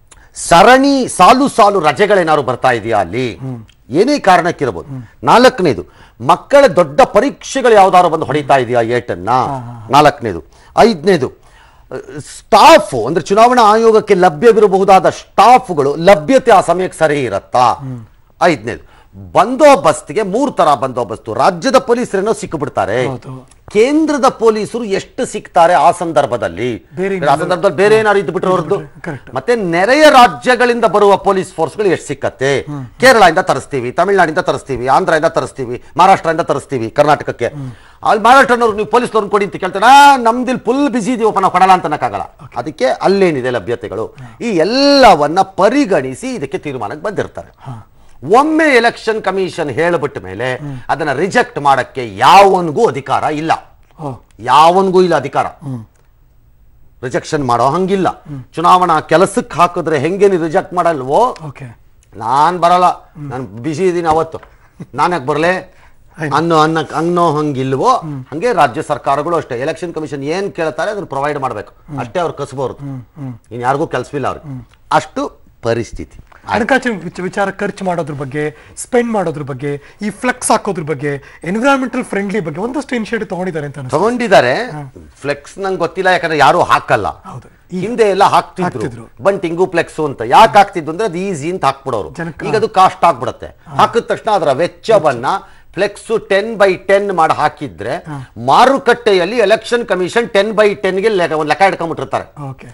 [SPEAKER 1] ಸರಣಿ ಸಾಲು ರಜೆಗಳೇನಾದ್ರು ಬರ್ತಾ ಇದೆಯಾ ಅಲ್ಲಿ, ಏನೇ ಕಾರಣಕ್ಕಿರಬಹುದು. ನಾಲ್ಕನೇದು ಮಕ್ಕಳ ದೊಡ್ಡ ಪರೀಕ್ಷೆಗಳು ಯಾವ್ದಾರು ಬಂದು ಹೊಡಿತಾ ಇದೆಯಾ ಏಟನ್ನ, ನಾಲ್ಕನೇದು. ಐದನೇದು ಸ್ಟಾಫ್ ಅಂದ್ರೆ ಚುನಾವಣಾ ಆಯೋಗಕ್ಕೆ ಲಭ್ಯವಿರಬಹುದಾದ ಸ್ಟಾಫ್ಗಳು ಲಭ್ಯತೆ ಆ ಸಮಯಕ್ಕೆ ಸರಿ ಇರತ್ತಾ. ಐದನೇದು ಬಂದೋಬಸ್ತಿಗೆ 3 ತರ ಬಂದೋಬಸ್ತು. ರಾಜ್ಯದ ಪೊಲೀಸರೇನೋ ಸಿಕ್ಕಿಬಿಡ್ತಾರೆ, ಕೇಂದ್ರದ ಪೊಲೀಸರು ಎಷ್ಟು ಸಿಗ್ತಾರೆ ಆ ಸಂದರ್ಭದಲ್ಲಿ, ಬೇರೆ ಏನಾದ್ರು ಇದ್ದು ಬಿಟ್ರೆ ಅವ್ರದ್ದು. ಮತ್ತೆ ನೆರೆಯ ರಾಜ್ಯಗಳಿಂದ ಬರುವ ಪೊಲೀಸ್ ಫೋರ್ಸ್ಗಳು ಎಷ್ಟು ಸಿಕ್ಕತ್ತೆ. ಕೇರಳದಿಂದ ತರಿಸ್ತೀವಿ, ತಮಿಳುನಾಡಿಂದ ತರಿಸ್ತೀವಿ, ಆಂಧ್ರದಿಂದ ತರಿಸ್ತೀವಿ, ಮಹಾರಾಷ್ಟ್ರದಿಂದ ತರಿಸ್ತೀವಿ ಕರ್ನಾಟಕಕ್ಕೆ. ಅಲ್ಲಿ ಮಹಾರಾಷ್ಟ್ರನವ್ರು ನೀವು ಪೊಲೀಸ್ನವ್ರನ್ನ ಕೊಡಿ ಅಂತ ಕೇಳ್ತಾರೆ, ನಮ್ದಿಲ್ ಫುಲ್ ಬಿಸಿ ಇದೀವಪ್ಪ, ನಾವು ಕೊಡಲ್ಲ ಅಂತ ಅನ್ನಕ್ಕಾಗಲ್ಲ. ಅದಕ್ಕೆ ಅಲ್ಲೇನಿದೆ ಲಭ್ಯತೆಗಳು, ಈ ಎಲ್ಲವನ್ನ ಪರಿಗಣಿಸಿ ಇದಕ್ಕೆ ತೀರ್ಮಾನಕ್ಕೆ ಬಂದಿರ್ತಾರೆ. ಒಮ್ಮೆ ಎಲೆಕ್ಷನ್ ಕಮಿಷನ್ ಹೇಳ್ಬಿಟ್ಟ ಮೇಲೆ ಅದನ್ನ ರಿಜೆಕ್ಟ್ ಮಾಡಕ್ಕೆ ಯಾವನಿಗೂ ಅಧಿಕಾರ ಇಲ್ಲ, ಯಾವನಿಗೂ ಇಲ್ಲ ಅಧಿಕಾರ. ರಿಜೆಕ್ಷನ್ ಮಾಡೋ ಹಂಗಿಲ್ಲ. ಚುನಾವಣಾ ಕೆಲಸಕ್ಕೆ ಹಾಕಿದ್ರೆ ಹೆಂಗೆ ನೀವು ರಿಜೆಕ್ಟ್ ಮಾಡಲ್ವೋ, ನಾನ್ ಬರಲ್ಲ, ನಾನು ಬಿಸಿ ಇದೀನಿ ಅವತ್ತು, ನಾನು ಯಾಕೆ ಬರಲೇ ಅನ್ನೋ ಹಂಗಿಲ್ವೋ ಹಂಗೆ ರಾಜ್ಯ ಸರ್ಕಾರಗಳು ಅಷ್ಟೇ. ಎಲೆಕ್ಷನ್ ಕಮಿಷನ್ ಏನ್ ಕೇಳ್ತಾರೆ ಅದನ್ನ ಪ್ರೊವೈಡ್ ಮಾಡ್ಬೇಕು ಅಷ್ಟೇ, ಅವ್ರು ಕಸಬಹುದು, ಇನ್ ಯಾರಿಗೂ ಕೆಲಸವಿಲ್ಲ ಅವ್ರಿಗೆ. ಅಷ್ಟು ಪರಿಸ್ಥಿತಿ.
[SPEAKER 2] ಹಣಕಾಸಿನ ವಿಚಾರ ಖರ್ಚು ಮಾಡೋದ್ರ ಬಗ್ಗೆ, ಸ್ಪೆಂಡ್ ಮಾಡೋದ್ರ ಬಗ್ಗೆ, ಈ ಫ್ಲೆಕ್ಸ್ ಹಾಕೋದ್ರ ಬಗ್ಗೆ, ಎನ್ವಿರಾನ್ಮೆಂಟಲ್ ಫ್ರೆಂಡ್ಲಿ ಬಗ್ಗೆ ಒಂದಷ್ಟು ಇನಿಷಿಯೇಟಿವ್ ತಗೊಂಡಿದ್ದಾರೆ ಅಂತ
[SPEAKER 1] ತಗೊಂಡಿದ್ದಾರೆ. ಫ್ಲೆಕ್ಸ್ ನಂಗೆ ಗೊತ್ತಿಲ್ಲ, ಯಾಕಂದ್ರೆ ಯಾರು ಹಾಕಲ್ಲ. ಹಿಂದೆ ಎಲ್ಲ ಹಾಕ್ತಿದ್ರು ಬಂಟಿಂಗು ಫ್ಲೆಕ್ಸ್ ಅಂತ. ಯಾಕೆ ಹಾಕ್ತಿದ್ರು ಅಂದ್ರೆ ಅದು ಈಸಿ ಅಂತ ಹಾಕ್ಬಿಡೋರು. ಈಗ ಅದು ಕಾಸ್ಟ್ ಆಗ್ಬಿಡತ್ತೆ. ಹಾಕಿದ ತಕ್ಷಣ ಅದರ ವೆಚ್ಚವನ್ನ ಫ್ಲೆಕ್ಸ್ 10/10 ಮಾಡಿ ಹಾಕಿದ್ರೆ ಮಾರುಕಟ್ಟೆಯಲ್ಲಿ ಎಲೆಕ್ಷನ್ ಕಮಿಷನ್ 10/10 ಒಂದು ಲೆಕ್ಕ ಇಟ್ಕೊಂಡ್ಬಿಟ್ಟಿರ್ತಾರೆ.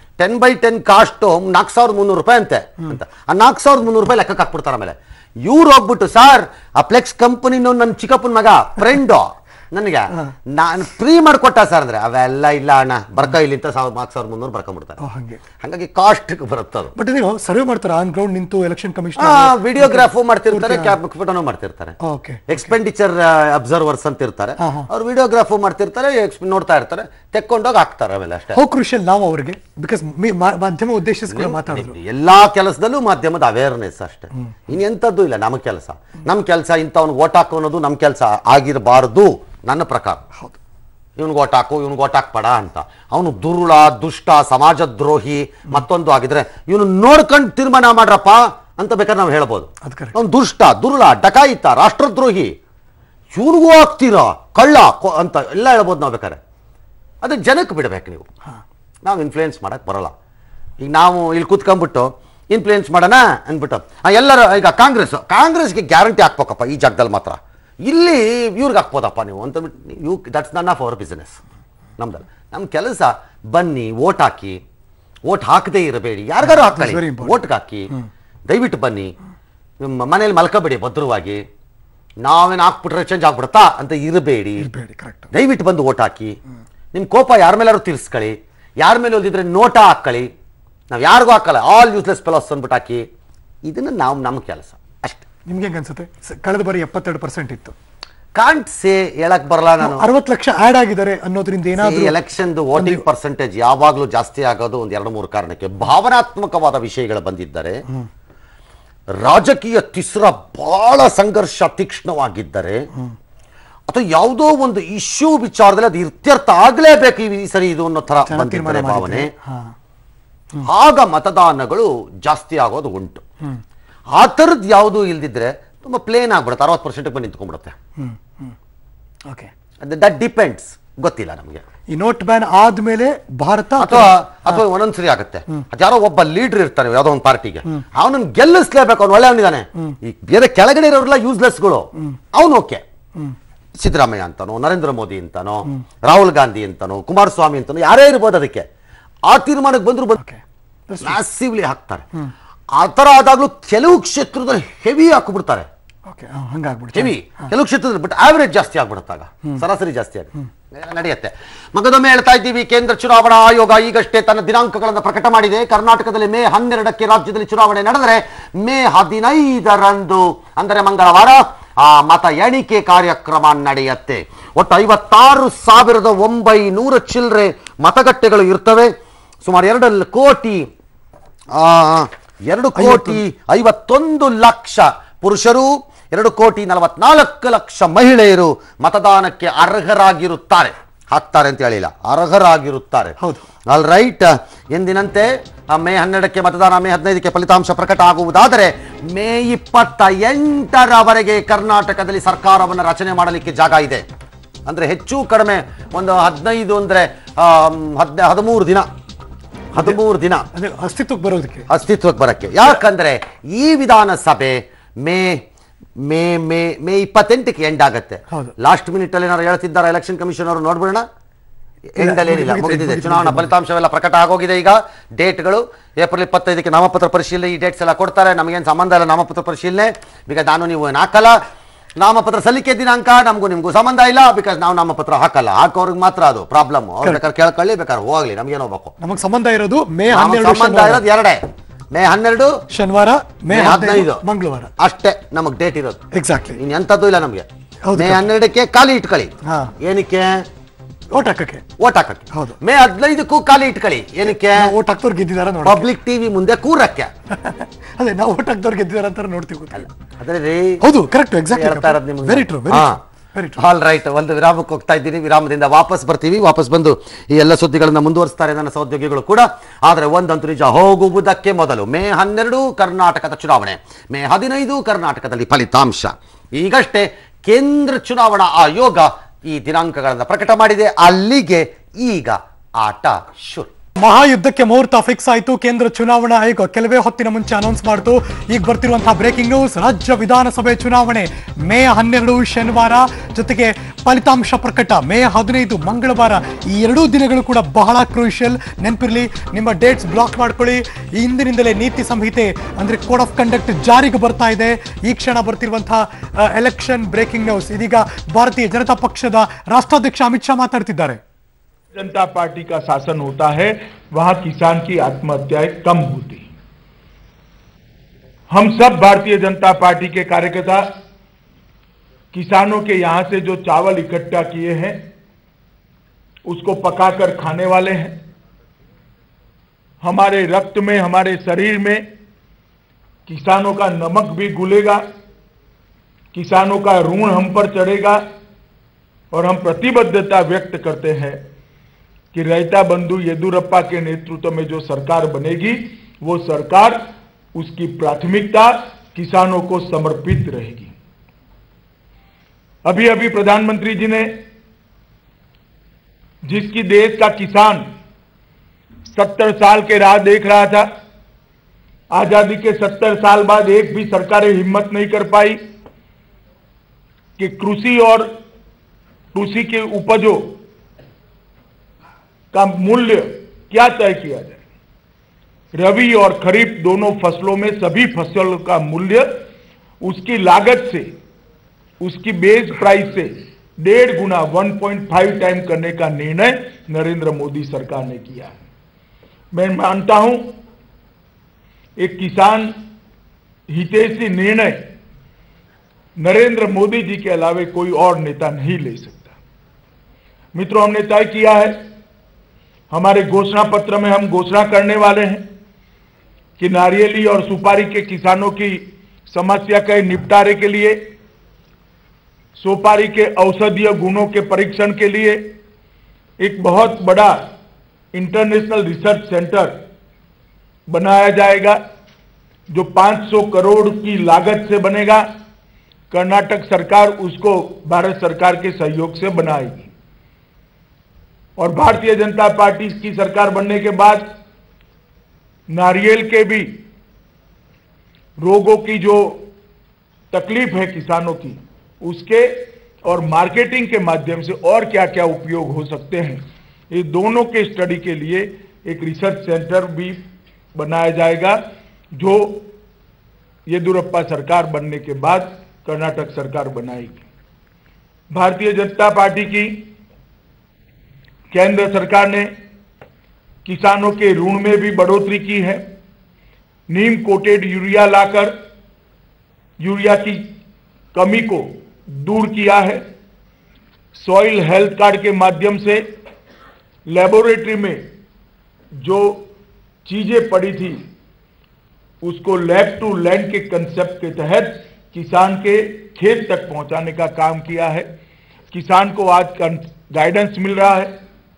[SPEAKER 1] 10/10 ಕಾಸ್ಟ್ 4,300 ರೂಪಾಯಿ ಅಂತೆ ಅಂತ. ಆ 4,300 ರೂಪಾಯಿ ಲೆಕ್ಕಕ್ಕೆ ಹಾಕ್ಬಿಡ್ತಾರೆ. ಆಮೇಲೆ ಇವ್ರು ಹೋಗ್ಬಿಟ್ಟು, ಸರ್ ಆ ಫ್ಲೆಕ್ಸ್ ಕಂಪನಿನೂ ನನ್ನ ಚಿಕ್ಕಪ್ಪನ ಮಗ ಫ್ರೆಂಡು ನನಗೆ ನಾನು ಫ್ರೀ ಮಾಡಿಕೊಟ್ಟ ಸರ್ ಅಂದ್ರೆ, ಅವೆಲ್ಲ ಇಲ್ಲ ಅಣ್ಣ ಬರ್ಕ ಇಲ್ಲಿಂತ 4,300 ಬರ್ಕೊಂಡ್ಬಿಡ್ತಾರೆ. ಹಾಗಾಗಿ ಕಾಸ್ಟ್ ಬರುತ್ತದು.
[SPEAKER 2] ಬಟ್ ನೀವು ಸರ್ವೆ ಮಾಡ್ತಾರೆ ಆನ್ ಗ್ರೌಂಡ್ ನಿಂತು ಎಲೆಕ್ಷನ್ ಕಮಿಷನ್
[SPEAKER 1] ವಿಡಿಯೋಗ್ರಾಫು ಮಾಡ್ತಿರ್ತಾರೆ, ಫೋಟೋನು ಮಾಡ್ತಿರ್ತಾರೆ. ಎಕ್ಸ್ಪೆಂಡಿಚರ್ ಅಬ್ಸರ್ವರ್ಸ್ ಅಂತ ಇರ್ತಾರೆ, ಅವ್ರು ವಿಡಿಯೋಗ್ರಾಫು ಮಾಡ್ತಿರ್ತಾರೆ, ನೋಡ್ತಾ ಇರ್ತಾರೆ, ತೆಕ್ಕೊಂಡೋಗಿ ಹಾಕ್ತಾರೆ. ಆಮೇಲೆ ಅಷ್ಟೇ.
[SPEAKER 2] ಹೌ ಕ್ರೂಷಿಯಲ್ ನಾವು ಅವ್ರಿಗೆ, ಬಿಕಾಸ್ ಮಾಧ್ಯಮ ಉದ್ದೇಶಿಸಿ ಮಾತಾಡೋದು.
[SPEAKER 1] ಎಲ್ಲಾ ಕೆಲಸದಲ್ಲೂ ಮಾಧ್ಯಮದ ಅವೇರ್ನೆಸ್ ಅಷ್ಟೇ, ಇನ್ನೆಂಥದ್ದು ಇಲ್ಲ. ನಮ್ಮ ಕೆಲಸ ಇಂಥವ್ನಿಗೆ ಓಟ್ ಹಾಕೋ ಅನ್ನೋದು ನಮ್ಮ ಕೆಲಸ ಆಗಿರಬಾರ್ದು ನನ್ನ ಪ್ರಕಾರ. ಇವನ್ಗೆ ಓಟ್ ಹಾಕು, ಇವನ್ಗೆ ಓಟ್ ಹಾಕ್ಬೇಡ ಅಂತ. ಅವನು ದುರುಳ, ದುಷ್ಟ, ಸಮಾಜದ್ರೋಹಿ ಮತ್ತೊಂದು ಆಗಿದ್ರೆ ಇವನು ನೋಡ್ಕೊಂಡು ತೀರ್ಮಾನ ಮಾಡ್ರಪ್ಪ ಅಂತ ಬೇಕಾದ್ರೆ ನಾವು ಹೇಳ್ಬೋದು. ಅವ್ನು ದುಷ್ಟ, ದುರುಳ, ಡಕಾಯಿತ, ರಾಷ್ಟ್ರದ್ರೋಹಿ, ಇವನಿಗೂ ಹಾಕ್ತೀರಾ ಕಳ್ಳ ಅಂತ ಎಲ್ಲ ಹೇಳ್ಬೋದು ನಾವು ಬೇಕಾದ್ರೆ. ಅದು ಜನಕ್ಕೆ ಬಿಡ್ಬೇಕು. ನೀವು ನಾವು ಇನ್ಫ್ಲೂಯೆನ್ಸ್ ಮಾಡಕ್ ಬರಲ್ಲ. ಈಗ ನಾವು ಇಲ್ಲಿ ಕೂತ್ಕೊಂಡ್ಬಿಟ್ಟು ಇನ್ಫ್ಲೂಯೆನ್ಸ್ ಮಾಡೋಣ ಅಂದ್ಬಿಟ್ಟು ಎಲ್ಲರೂ ಈಗ ಕಾಂಗ್ರೆಸ್ಗೆ ಗ್ಯಾರಂಟಿ ಹಾಕ್ಬೇಕಪ್ಪ ಈ ಜಾಗದಲ್ಲಿ ಮಾತ್ರ, ಇಲ್ಲಿ ಇವ್ರಿಗೆ ಹಾಕ್ಬೋದಪ್ಪ ನೀವು ಅಂತ ಬಿಟ್ಟು that's none of our business. ನಮ್ದಲ್ಲ. ನಮ್ಮ ಕೆಲಸ ಬನ್ನಿ, ಓಟ್ ಹಾಕಿ, ಓಟ್ ಹಾಕದೇ ಇರಬೇಡಿ, ಯಾರಿಗಾರು ಹಾಕಿ ಓಟ್ಗೆ ಹಾಕಿ, ದಯವಿಟ್ಟು ಬನ್ನಿ, ನಿಮ್ಮ ಮನೇಲಿ ಮಲ್ಕೋಬೇಡಿ ಭದ್ರವಾಗಿ, ನಾವೇನು ಹಾಕ್ಬಿಟ್ರೆ ಚೇಂಜ್ ಆಗ್ಬಿಡುತ್ತಾ ಅಂತ ಇರಬೇಡಿ. ದಯವಿಟ್ಟು ಬಂದು ಓಟ್ ಹಾಕಿ. ನಿಮ್ಮ ಕೋಪ ಯಾರ ಮೇಲಾರು ತೀರಿಸ್ಕೊಳ್ಳಿ, ಯಾರ ಮೇಲೆ ಓದಿದ್ರೆ ನೋಟ ಹಾಕ್ಕೊಳ್ಳಿ. ನಾವು ಯಾರಿಗೂ ಹಾಕಲ್ಲ, ಆಲ್ ಯೂಸ್ಲೆಸ್ ಫೆಲೋಸ್ ಅಂದ್ಬಿಟ್ಟು ಹಾಕಿ. ಇದನ್ನು ನಮ್ಮ ಕೆಲಸ ಅಷ್ಟೇ.
[SPEAKER 2] ನಿಮ್ಗೆ ಹೆಂಗ ಅನ್ಸುತ್ತೆ? ಕಳೆದ ಬಾರಿ 72% ಇತ್ತು.
[SPEAKER 1] ಕಾಂಟ್ ಸೇ ಹೇಳಕ್ ಬರಲ್ಲ. ನಾನು
[SPEAKER 2] 60 ಲಕ್ಷ ಆಡ್ ಆಗಿದ್ದಾರೆ ಅನ್ನೋದ್ರಿಂದ ಏನಾದ್ರು
[SPEAKER 1] ಎಲೆಕ್ಷನ್ ವೋಟಿಂಗ್ ಪರ್ಸೆಂಟೇಜ್ ಯಾವಾಗ್ಲೂ ಜಾಸ್ತಿ ಆಗೋದು ಒಂದು 2-3 ಕಾರಣಕ್ಕೆ. ಭಾವನಾತ್ಮಕವಾದ ವಿಷಯಗಳು ಬಂದಿದ್ದರೆ, ರಾಜಕೀಯ ತಿಸ್ರ ಬಹಳ ಸಂಘರ್ಷ ತೀಕ್ಷ್ಣವಾಗಿದ್ದರೆ, ಅಥವಾ ಯಾವುದೋ ಒಂದು ಇಶ್ಯೂ ವಿಚಾರದಲ್ಲಿ ಅದು ಇತ್ಯರ್ಥ ಆಗ್ಲೇಬೇಕು ಈ ಸರಿ ಇದು ಅನ್ನೋ ತರ ಬಂದಿದ್ದಾರೆ ಭಾವನೆ, ಆಗ ಮತದಾನಗಳು ಜಾಸ್ತಿ ಆಗೋದು ಉಂಟು. ಆ ಥರದ್ದು ಯಾವುದೂ ಇಲ್ದಿದ್ರೆ ತುಂಬಾ ಪ್ಲೇನ್ ಆಗ್ಬಿಡುತ್ತೆ, 60% ಬಂದು ನಿಂತ್ಕೊಂಡ್ಬಿಡುತ್ತೆ. ದಟ್ ಡಿಪೆಂಡ್ಸ್, ಗೊತ್ತಿಲ್ಲ ನಮಗೆ.
[SPEAKER 2] ಈ ನೋಟ್ ಬ್ಯಾನ್ ಆದ್ಮೇಲೆ ಭಾರತ
[SPEAKER 1] ಅಥವಾ ಒಂದೊಂದ್ಸರಿ ಆಗುತ್ತೆ, ಅದ್ಯಾರೋ ಒಬ್ಬ ಲೀಡರ್ ಇರ್ತಾನೆ ಯಾವುದೋ ಒಂದು ಪಾರ್ಟಿಗೆ, ಅವನನ್ನ ಗೆಲ್ಲಿಸ್ಲೇಬೇಕು, ಅವ್ನು ಒಳ್ಳೆಯವನಿದ್ದಾನೆ. ಈ ಬೇರೆ ಕೆಳಗಡೆ ಇರೋರೆಲ್ಲ ಯೂಸ್ಲೆಸ್ಗಳು, ಅವನು ಓಕೆ. ಸಿದ್ದರಾಮಯ್ಯ ಅಂತಾನೋ, ನರೇಂದ್ರ ಮೋದಿ ಅಂತಾನೋ, ರಾಹುಲ್ ಗಾಂಧಿ ಅಂತಾನೋ, ಕುಮಾರಸ್ವಾಮಿ ಅಂತಾನೋ, ಯಾರೇ ಇರ್ಬೋದು, ಅದಕ್ಕೆ ಆ ತೀರ್ಮಾನಕ್ಕೆ ಬಂದ್ರು ಮ್ಯಾಸಿವ್ಲಿ ಹಾಕ್ತಾರೆ. ಆ ತರ ಆದಾಗ್ಲೂ ಕೆಲವು ಕ್ಷೇತ್ರದಲ್ಲಿ ಹೆವಿ ಹಾಕಿಬಿಡ್ತಾರೆ, ಹೆವಿ ಕೆಲವು ಕ್ಷೇತ್ರದಲ್ಲಿ. ಬಟ್ ಆವರೇಜ್ ಜಾಸ್ತಿ ಆಗ್ಬಿಡುತ್ತಾಗ, ಸರಾಸರಿ ಜಾಸ್ತಿ ಆಗಿ ನಡೆಯುತ್ತೆ. ಮಗದೊಮ್ಮೆ ಹೇಳ್ತಾ ಇದ್ದೀವಿ, ಕೇಂದ್ರ ಚುನಾವಣಾ ಆಯೋಗ ಈಗಷ್ಟೇ ತನ್ನ ದಿನಾಂಕಗಳನ್ನು ಪ್ರಕಟ ಮಾಡಿದೆ. ಕರ್ನಾಟಕದಲ್ಲಿ ಮೇ 12ಕ್ಕೆ ರಾಜ್ಯದಲ್ಲಿ ಚುನಾವಣೆ ನಡೆದರೆ ಮೇ 15ರಂದು ಅಂದರೆ ಮಂಗಳವಾರ ಮತ ಎಣಿಕೆ ಕಾರ್ಯಕ್ರಮ ನಡೆಯುತ್ತೆ. ಒಟ್ಟು 56,900 ಚಿಲ್ಲರೆ ಮತಗಟ್ಟೆಗಳು ಇರ್ತವೆ. ಸುಮಾರು 2,51,00,000 ಪುರುಷರು, 2,44,00,000 ಮಹಿಳೆಯರು ಮತದಾನಕ್ಕೆ ಅರ್ಹರಾಗಿರುತ್ತಾರೆ. ಹಾಕ್ತಾರೆ ಅಂತ ಹೇಳಿಲ್ಲ, ಅರ್ಹರಾಗಿರುತ್ತಾರೆ. All right. ಎಂದಿನಂತೆ ಮೇ 12ಕ್ಕೆ ಮತದಾನ, ಮೇ 15ಕ್ಕೆ ಫಲಿತಾಂಶ ಪ್ರಕಟ ಆಗುವುದಾದರೆ ಮೇ 28ರವರೆಗೆ ಕರ್ನಾಟಕದಲ್ಲಿ ಸರ್ಕಾರವನ್ನು ರಚನೆ ಮಾಡಲಿಕ್ಕೆ ಜಾಗ ಇದೆ. ಅಂದ್ರೆ ಹೆಚ್ಚು ಕಡಿಮೆ ಒಂದು 15 ಅಂದ್ರೆ 13 ದಿನ ಅಸ್ತಿತ್ವಕ್ಕೆ ಬರೋಕ್ಕೆ. ಯಾಕಂದ್ರೆ ಈ ವಿಧಾನಸಭೆ ಮೇ 28ಕ್ಕೆ ಎಂಡ್ ಆಗುತ್ತೆ. ಲಾಸ್ಟ್ ಮಿನಿಟ್ ಅಲ್ಲಿ ಏನಾದ್ರು ಹೇಳ್ತಿದ್ದಾರೆ ಎಲೆಕ್ಷನ್ ಕಮಿಷನ್ ಅವರು, ನೋಡ್ಬಿಡೋಣ. ಎಂಡಲ್ಲಿ ಏನಿಲ್ಲ, ಮುಗಿದಿದೆ. ಚುನಾವಣಾ ಫಲಿತಾಂಶವೆಲ್ಲ ಪ್ರಕಟ ಆಗೋಗಿದೆ. ಈಗ ಡೇಟ್ಗಳು ಏಪ್ರಿಲ್ 25ಕ್ಕೆ ನಾಮಪತ್ರ ಪರಿಶೀಲನೆ, ಈ ಡೇಟ್ಸ್ ಎಲ್ಲ ಕೊಡ್ತಾರೆ. ನಮಗೇನು ಸಂಬಂಧ ಇಲ್ಲ ನಾಮಪತ್ರ ಪರಿಶೀಲನೆ, ಬಿಕಾಸ್ ನಾನು ನೀವು ಏನು ಹಾಕಲ್ಲ. ನಾಮಪತ್ರ ಸಲ್ಲಿಕೆ ದಿನಾಂಕ ನಮಗೂ ನಿಮಗೂ ಸಂಬಂಧ ಇಲ್ಲ, ಬಿಕಾಸ್ ನಾವು ನಾಮಪತ್ರ ಹಾಕಲ್ಲ. ಹಾಕೋರ್ಗೆ ಮಾತ್ರ ಅದು ಪ್ರಾಬ್ಲಮ್. ಅವ್ರು ಬೇಕಾದ್ರೆ ಕೇಳ್ಕೊಳ್ಳಿ, ಬೇಕಾದ್ರೆ ಹೋಗ್ಲಿ, ನಮ್ಗೇನು ಹೋಗ್ಬೇಕು.
[SPEAKER 2] ನಮಗೆ ಸಂಬಂಧ ಇರೋದು ಮೇ
[SPEAKER 1] ಸಂಬಂಧ ಇರೋದು ಎರಡೇ, ಮೇ 12
[SPEAKER 2] ಶನಿವಾರ, ಮೇ
[SPEAKER 1] ಮೇ
[SPEAKER 2] 15
[SPEAKER 1] 15
[SPEAKER 2] ಮಂಗಳವಾರ
[SPEAKER 1] ಅಷ್ಟೇ ನಮಗ್ ಡೇಟ್ ಇರೋದು.
[SPEAKER 2] ಎಕ್ಸಾಕ್ಟ್ಲಿ.
[SPEAKER 1] ಇನ್ ಎಂತದ್ದು ಇಲ್ಲ ನಮ್ಗೆ.
[SPEAKER 2] ಹೌದು.
[SPEAKER 1] ಮೇ 12ಕ್ಕೆ ಖಾಲಿ ಇಟ್ಕೊಳ್ಳಿ.
[SPEAKER 2] ಹಾ.
[SPEAKER 1] ಏನಕ್ಕೆ?
[SPEAKER 2] ಓಟ್ ಹಾಕಕ್ಕೆ.
[SPEAKER 1] ಓಟ್ ಹಾಕಕ್ಕೆ.
[SPEAKER 2] ಹೌದು.
[SPEAKER 1] ಮೇ 15ಕ್ಕೂ ಖಾಲಿ ಇಟ್ಕೊಳ್ಳಿ. ಏನಕ್ಕೆ?
[SPEAKER 2] ಓಟ್ ಹಾಕ್ದವ್ರು ಗೆದ್ದಿದಾರ ನೋಡಿ.
[SPEAKER 1] ಪಬ್ಲಿಕ್ ಟಿವಿ ಮುಂದೆ ಕೂರಕ್ಕೆ.
[SPEAKER 2] ಅದೇ ನಾವು ಓಟ್ ಹಾಕ್ದವ್ರು ಗೆದ್ದಿದಾರ ಅಂತ ನೋಡ್ತೀವಿ.
[SPEAKER 1] ಅದೇ ರೀ.
[SPEAKER 2] ಹೌದು, ಕರೆಕ್ಟ್, ಎಕ್ಸಾಕ್ಟ್ಲಿ.
[SPEAKER 1] ಹೇಳ್ತಾ ಇರೋದು ನಿಮ್ಗೆ.
[SPEAKER 2] Very true, very true.
[SPEAKER 1] All right, ಒಂದು ವಿರಾಮಕ್ಕೆ ಹೋಗ್ತಾ ಇದ್ದೀನಿ. ವಿರಾಮದಿಂದ ವಾಪಸ್ ಬರ್ತೀವಿ. ವಾಪಸ್ ಬಂದು ಈ ಎಲ್ಲ ಸುದ್ದಿಗಳನ್ನ ಮುಂದುವರಿಸ್ತಾರೆ ನನ್ನ ಸಹೋದ್ಯೋಗಿಗಳು ಕೂಡ. ಆದರೆ ಒಂದಂತೂ ನಿಜ, ಹೋಗುವುದಕ್ಕೆ ಮೊದಲು ಮೇ 12 ಕರ್ನಾಟಕದ ಚುನಾವಣೆ, ಮೇ 15 ಕರ್ನಾಟಕದಲ್ಲಿ ಫಲಿತಾಂಶ. ಈಗಷ್ಟೇ ಕೇಂದ್ರ ಚುನಾವಣಾ ಆಯೋಗ ಈ ದಿನಾಂಕಗಳನ್ನು ಪ್ರಕಟ ಮಾಡಿದೆ. ಅಲ್ಲಿಗೆ ಈಗ ಆಟ ಶುರು.
[SPEAKER 2] ಮಹಾಯುದ್ಧಕ್ಕೆ ಮುಹೂರ್ತ ಫಿಕ್ಸ್ ಆಯಿತು. ಕೇಂದ್ರ ಚುನಾವಣಾ ಆಯೋಗ ಕೆಲವೇ ಹೊತ್ತಿನ ಮುಂಚೆ ಅನೌನ್ಸ್ ಮಾಡಿತು. ಈಗ ಬರ್ತಿರುವಂತಹ ಬ್ರೇಕಿಂಗ್ ನ್ಯೂಸ್, ರಾಜ್ಯ ವಿಧಾನಸಭೆ ಚುನಾವಣೆ ಮೇ 12 ಶನಿವಾರ, ಜೊತೆಗೆ ಫಲಿತಾಂಶ ಪ್ರಕಟ ಮೇ 15 ಮಂಗಳವಾರ. ಈ ಎರಡೂ ದಿನಗಳು ಕೂಡ ಬಹಳ ಕ್ರೂಷಿಯಲ್. ನೆನಪಿರಲಿ, ನಿಮ್ಮ ಡೇಟ್ಸ್ ಬ್ಲಾಕ್ ಮಾಡ್ಕೊಳ್ಳಿ. ಈ ಹಿಂದಿನಿಂದಲೇ ನೀತಿ ಸಂಹಿತೆ ಅಂದ್ರೆ ಕೋಡ್ ಆಫ್ ಕಂಡಕ್ಟ್ ಜಾರಿಗೆ ಬರ್ತಾ ಇದೆ. ಈ ಕ್ಷಣ ಬರ್ತಿರುವಂತಹ ಎಲೆಕ್ಷನ್ ಬ್ರೇಕಿಂಗ್ ನ್ಯೂಸ್. ಇದೀಗ ಭಾರತೀಯ ಜನತಾ ಪಕ್ಷದ ರಾಷ್ಟ್ರಾಧ್ಯಕ್ಷ ಅಮಿತ್ ಶಾ ಮಾತಾಡ್ತಿದ್ದಾರೆ.
[SPEAKER 3] जनता पार्टी का शासन होता है, वहां किसान की आत्महत्याएं कम होती। हम सब भारतीय जनता पार्टी के कार्यकर्ता किसानों के यहां से जो चावल इकट्ठा किए हैं उसको पकाकर खाने वाले हैं। हमारे रक्त में, हमारे शरीर में किसानों का नमक भी घुलेगा, किसानों का ऋण हम पर चढ़ेगा और हम प्रतिबद्धता व्यक्त करते हैं कि रैता बंधु येदुरप्पा के नेतृत्व में जो सरकार बनेगी वो सरकार, उसकी प्राथमिकता किसानों को समर्पित रहेगी। अभी अभी प्रधानमंत्री जी ने, जिसकी देश का किसान 70 साल के राह देख रहा था, आजादी के 70 साल बाद एक भी सरकारें हिम्मत नहीं कर पाई कि कृषि और कृषि के उपजों का मूल्य क्या तय किया जाए। रबी और खरीफ दोनों फसलों में सभी फसलों का मूल्य उसकी लागत से, उसकी बेस प्राइस से 1.5 गुना 1.5 टाइम करने का निर्णय नरेंद्र मोदी सरकार ने किया है। मैं मानता हूं एक किसान हितैषी निर्णय नरेंद्र मोदी जी के अलावे कोई और नेता नहीं ले सकता। मित्रों, हमने तय किया है, हमारे घोषणा पत्र में हम घोषणा करने वाले हैं कि नारियली और सुपारी के किसानों की समस्या के निपटारे के लिए, सुपारी के औषधीय गुणों के परीक्षण के लिए एक बहुत बड़ा इंटरनेशनल रिसर्च सेंटर बनाया जाएगा, जो 500 करोड़ की लागत से बनेगा। कर्नाटक सरकार उसको भारत सरकार के सहयोग से बनाएगी और भारतीय जनता पार्टी की सरकार बनने के बाद नारियल के भी रोगों की जो तकलीफ है किसानों की, उसके और मार्केटिंग के माध्यम से और क्या क्या उपयोग हो सकते हैं, ये दोनों के स्टडी के लिए एक रिसर्च सेंटर भी बनाया जाएगा, जो येदुरप्पा सरकार बनने के बाद कर्नाटक सरकार बनाएगी। भारतीय जनता पार्टी की केंद्र सरकार ने किसानों के ऋण में भी बढ़ोतरी की है। नीम कोटेड यूरिया लाकर यूरिया की कमी को दूर किया है। सॉइल हेल्थ कार्ड के माध्यम से लेबोरेटरी में जो चीजें पड़ी थी उसको लैब टू लैंड के कंसेप्ट के तहत किसान के खेत तक पहुंचाने का काम किया है। किसान को आज गाइडेंस मिल रहा है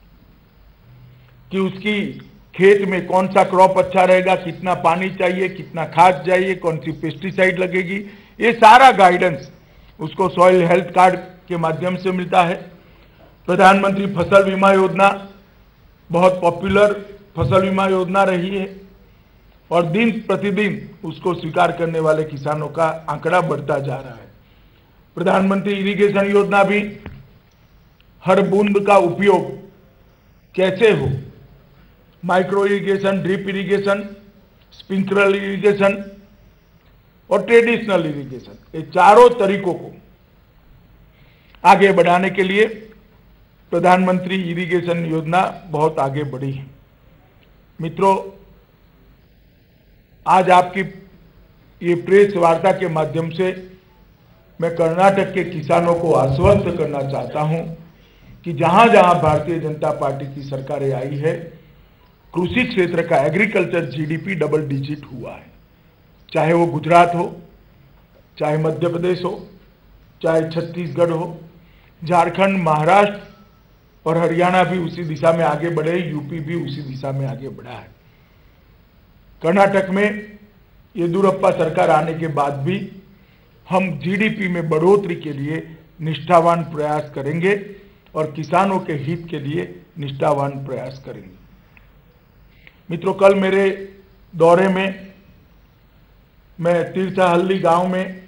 [SPEAKER 3] कि उसकी खेत में कौन सा क्रॉप अच्छा रहेगा, कितना पानी चाहिए, कितना खाद चाहिए, कौन सी पेस्टिसाइड लगेगी, ये सारा गाइडेंस उसको सॉइल हेल्थ कार्ड के माध्यम से मिलता है। प्रधानमंत्री फसल बीमा योजना बहुत पॉपुलर फसल बीमा योजना रही है और दिन प्रतिदिन उसको स्वीकार करने वाले किसानों का आंकड़ा बढ़ता जा रहा है। प्रधानमंत्री इरिगेशन योजना भी हर बूंद का उपयोग कैसे हो, micro irrigation, drip irrigation, sprinkler irrigation और ट्रेडिशनल इरिगेशन, ये चारों तरीकों को आगे बढ़ाने के लिए प्रधानमंत्री इरिगेशन योजना बहुत आगे बढ़ी है। मित्रों, आज आपकी ये प्रेस वार्ता के माध्यम से मैं कर्नाटक के किसानों को आश्वस्त करना चाहता हूं कि जहां जहां भारतीय जनता पार्टी की सरकारें आई है, कृषि क्षेत्र का एग्रीकल्चर जीडीपी डबल डिजिट हुआ है। चाहे वो गुजरात हो, चाहे मध्य प्रदेश हो, चाहे छत्तीसगढ़ हो, झारखंड, महाराष्ट्र और हरियाणा भी उसी दिशा में आगे बढ़े, यूपी भी उसी दिशा में आगे बढ़ा है। कर्नाटक में येदियुरप्पा सरकार आने के बाद भी हम जीडीपी में बढ़ोतरी के लिए निष्ठावान प्रयास करेंगे और किसानों के हित के लिए निष्ठावान प्रयास करेंगे। मित्रों, कल मेरे दौरे में मैं तीर्थहल्ली गांव में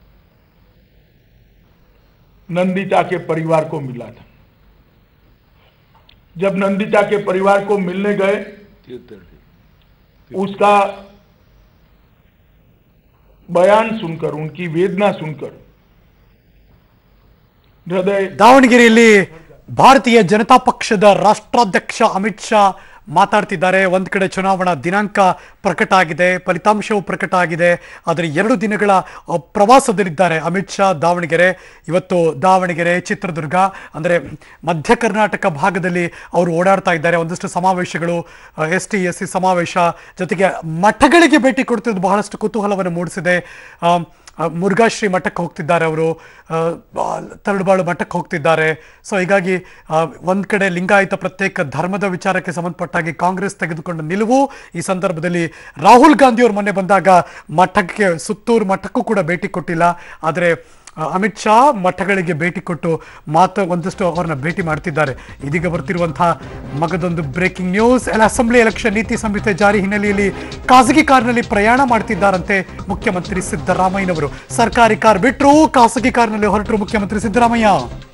[SPEAKER 3] नंदिता के परिवार को मिला था। जब नंदिता के परिवार को मिलने गए, उसका बयान सुनकर, उनकी वेदना सुनकर हृदय
[SPEAKER 2] ದಾವಣಗೆರೆಯಲ್ಲಿ ಭಾರತೀಯ ಜನತಾ ಪಕ್ಷದ ರಾಷ್ಟ್ರಾಧ್ಯಕ್ಷ ಅಮಿತ್ ಶಾ ಮಾತಾಡ್ತಿದ್ದಾರೆ. ಒಂದ್ ಕಡೆ ಚುನಾವಣಾ ದಿನಾಂಕ ಪ್ರಕಟ ಆಗಿದೆ, ಫಲಿತಾಂಶವು ಪ್ರಕಟ ಆಗಿದೆ. ಆದರೆ 2 ದಿನಗಳ ಪ್ರವಾಸದಲ್ಲಿದ್ದಾರೆ ಅಮಿತ್ ಶಾ. ಇವತ್ತು ದಾವಣಗೆರೆ, ಚಿತ್ರದುರ್ಗ ಅಂದ್ರೆ ಮಧ್ಯ ಕರ್ನಾಟಕ ಭಾಗದಲ್ಲಿ ಅವರು ಓಡಾಡ್ತಾ ಇದ್ದಾರೆ. ಒಂದಷ್ಟು ಸಮಾವೇಶಗಳು, ST SC ಸಮಾವೇಶ, ಜೊತೆಗೆ ಮಠಗಳಿಗೆ ಭೇಟಿ ಕೊಡ್ತಿದ್ದು ಬಹಳಷ್ಟು ಕುತೂಹಲವನ್ನು ಮೂಡಿಸಿದೆ. ಮುರುಘಾಶ್ರೀ ಮಠಕ್ಕೆ ಹೋಗ್ತಿದ್ದಾರೆ, ಅವರು ತರಳುಬಾಳು ಮಠಕ್ಕೆ ಹೋಗ್ತಿದ್ದಾರೆ. ಸೊ ಹೀಗಾಗಿ ಒಂದ್ ಕಡೆ ಲಿಂಗಾಯತ ಪ್ರತ್ಯೇಕ ಧರ್ಮದ ವಿಚಾರಕ್ಕೆ ಸಂಬಂಧಪಟ್ಟಾಗಿ ಕಾಂಗ್ರೆಸ್ ತೆಗೆದುಕೊಂಡ ನಿಲುವು. ಈ ಸಂದರ್ಭದಲ್ಲಿ ರಾಹುಲ್ ಗಾಂಧಿ ಅವರು ಮೊನ್ನೆ ಬಂದಾಗ ಮಠಕ್ಕೆ, ಸುತ್ತೂರು ಮಠಕ್ಕೂ ಕೂಡ ಭೇಟಿ ಕೊಟ್ಟಿಲ್ಲ. ಆದರೆ ಅಮಿತ್ ಶಾ ಮಠಗಳಿಗೆ ಭೇಟಿ ಕೊಟ್ಟು ಒಂದಷ್ಟು ಅವರನ್ನ ಭೇಟಿ ಮಾಡ್ತಿದ್ದಾರೆ. ಇದೀಗ ಬರ್ತಿರುವಂತಹ ಮಗದೊಂದು ಬ್ರೇಕಿಂಗ್ ನ್ಯೂಸ್. ಅಸೆಂಬ್ಲಿ ಎಲೆಕ್ಷನ್ ನೀತಿ ಸಂಹಿತೆ ಜಾರಿ ಹಿನ್ನೆಲೆಯಲ್ಲಿ ಖಾಸಗಿ ಕಾರ್ನಲ್ಲಿ ಪ್ರಯಾಣ ಮಾಡ್ತಿದ್ದಾರಂತೆ ಮುಖ್ಯಮಂತ್ರಿ ಸಿದ್ದರಾಮಯ್ಯನವರು. ಸರ್ಕಾರಿ ಕಾರ್ ಬಿಟ್ಟರು, ಖಾಸಗಿ ಕಾರ್ನಲ್ಲಿ ಹೊರಟರು ಮುಖ್ಯಮಂತ್ರಿ ಸಿದ್ದರಾಮಯ್ಯ.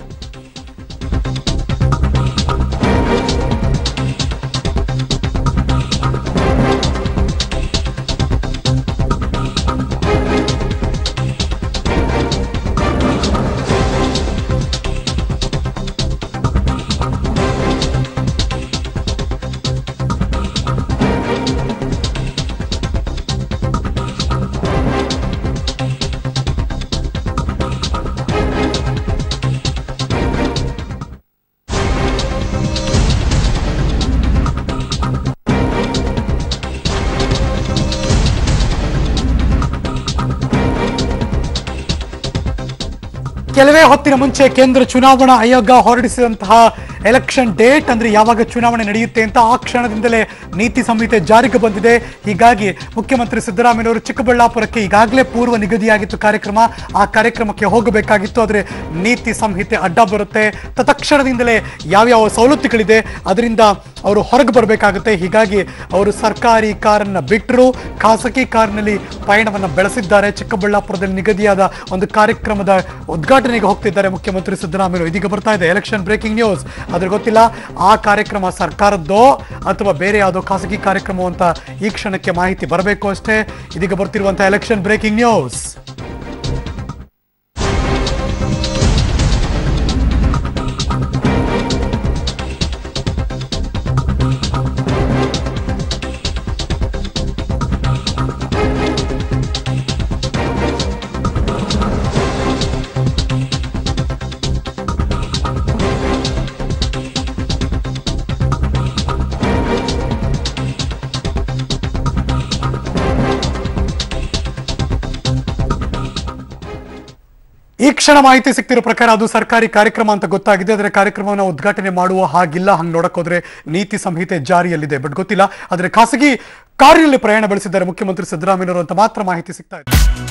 [SPEAKER 2] ಕೆಲವೇ ಹೊತ್ತಿನ ಮುಂಚೆ ಕೇಂದ್ರ ಚುನಾವಣಾ ಆಯೋಗ ಹೊರಡಿಸಿದಂತಹ ಎಲೆಕ್ಷನ್ ಡೇಟ್, ಅಂದ್ರೆ ಯಾವಾಗ ಚುನಾವಣೆ ನಡೆಯುತ್ತೆ ಅಂತ, ಆ ಕ್ಷಣದಿಂದಲೇ ನೀತಿ ಸಂಹಿತೆ ಜಾರಿಗೆ ಬಂದಿದೆ. ಹೀಗಾಗಿ ಮುಖ್ಯಮಂತ್ರಿ ಸಿದ್ದರಾಮಯ್ಯನವರು ಚಿಕ್ಕಬಳ್ಳಾಪುರಕ್ಕೆ ಈಗಾಗಲೇ ಪೂರ್ವ ನಿಗದಿಯಾಗಿತ್ತು ಕಾರ್ಯಕ್ರಮ, ಆ ಕಾರ್ಯಕ್ರಮಕ್ಕೆ ಹೋಗಬೇಕಾಗಿತ್ತು. ಆದರೆ ನೀತಿ ಸಂಹಿತೆ ಅಡ್ಡ ಬರುತ್ತೆ. ತತ್ಕ್ಷಣದಿಂದಲೇ ಯಾವ್ಯಾವ ಸವಲತ್ತುಗಳಿದೆ ಅದರಿಂದ ಅವರು ಹೊರಗೆ ಬರಬೇಕಾಗುತ್ತೆ. ಹೀಗಾಗಿ ಅವರು ಸರ್ಕಾರಿ ಕಾರನ್ನು ಬಿಟ್ಟರು, ಖಾಸಗಿ ಕಾರ್ನಲ್ಲಿ ಪಯಣವನ್ನು ಬೆಳೆಸಿದ್ದಾರೆ. ಚಿಕ್ಕಬಳ್ಳಾಪುರದಲ್ಲಿ ನಿಗದಿಯಾದ ಒಂದು ಕಾರ್ಯಕ್ರಮದ ಉದ್ಘಾಟನೆಗೆ ಹೋಗ್ತಿದ್ದಾರೆ ಮುಖ್ಯಮಂತ್ರಿ ಸಿದ್ದರಾಮಯ್ಯ. ಇದೀಗ ಬರ್ತಾ ಇದೆ ಎಲೆಕ್ಷನ್ ಬ್ರೇಕಿಂಗ್ ನ್ಯೂಸ್. ಆದ್ರೆ ಗೊತ್ತಿಲ್ಲ ಆ ಕಾರ್ಯಕ್ರಮ ಸರ್ಕಾರದ್ದೋ ಅಥವಾ ಬೇರೆ ಯಾವುದೋ ಖಾಸಗಿ ಕಾರ್ಯಕ್ರಮ ಅಂತ ಈ ಕ್ಷಣಕ್ಕೆ ಮಾಹಿತಿ ಬರಬೇಕು ಅಷ್ಟೇ. ಇದೀಗ ಬರ್ತಿರುವಂತಹ ಎಲೆಕ್ಷನ್ ಬ್ರೇಕಿಂಗ್ ನ್ಯೂಸ್. ಈ ಕ್ಷಣ ಮಾಹಿತಿ ಸಿಗ್ತಿರೋ ಪ್ರಕಾರ ಅದು ಸರ್ಕಾರಿ ಕಾರ್ಯಕ್ರಮ ಅಂತ ಗೊತ್ತಾಗಿದೆ. ಅದರ ಕಾರ್ಯಕ್ರಮವನ್ನು ಉದ್ಘಾಟನೆ ಮಾಡುವ ಹಾಗಿಲ್ಲ. ಹಂಗೆ ನೋಡಕ್ ಹೋದ್ರೆ ನೀತಿ ಸಂಹಿತೆ ಜಾರಿಯಲ್ಲಿದೆ, ಬಟ್ ಗೊತ್ತಿಲ್ಲ. ಆದರೆ ಖಾಸಗಿ ಕಾರಿನಲ್ಲಿ ಪ್ರಯಾಣ ಬೆಳೆಸಿದ್ದಾರೆ ಮುಖ್ಯಮಂತ್ರಿ ಸಿದ್ದರಾಮಯ್ಯನವರು ಅಂತ ಮಾತ್ರ ಮಾಹಿತಿ ಸಿಗ್ತಾ ಇದೆ.